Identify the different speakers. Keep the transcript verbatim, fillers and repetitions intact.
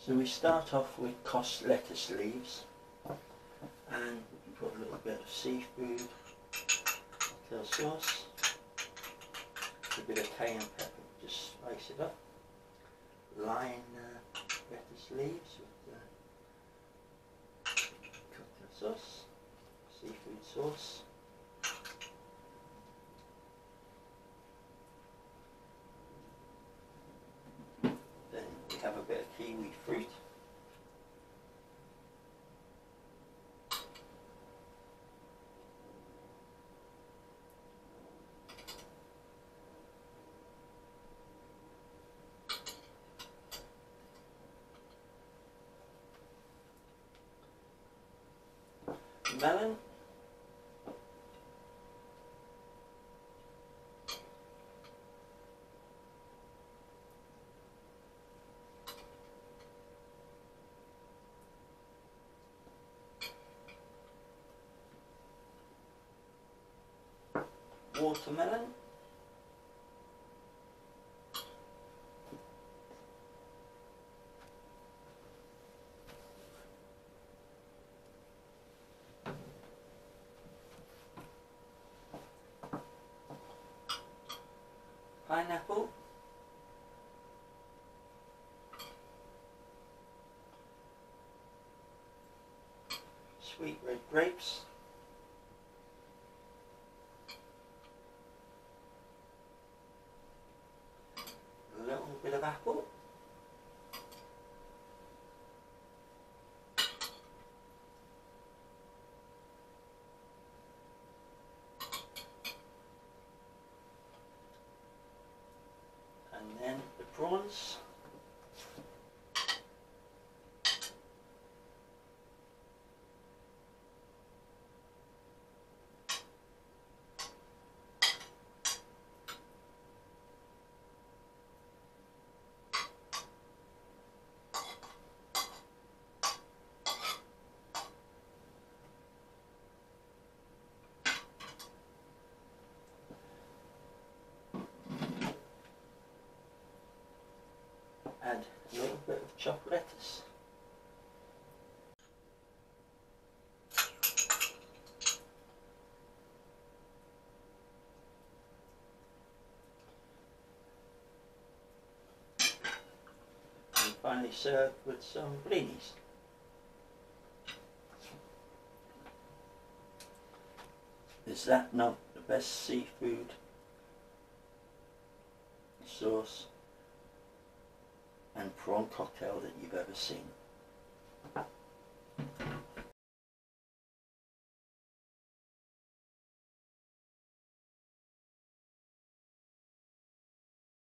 Speaker 1: So we start off with Kos lettuce leaves, and we put a little bit of seafood, cocktail sauce, a bit of cayenne pepper, just spice it up. Line uh, lettuce leaves with uh, cocktail sauce, seafood sauce. Then we have a bit of kiwi fruit. Melon, watermelon, pineapple, sweet red grapes, a little bit of apple, and then the prawns. Add a little bit of chopped lettuce. And finally serve with some blinis. Is that not the best seafood sauce and prawn cocktail that you've ever seen?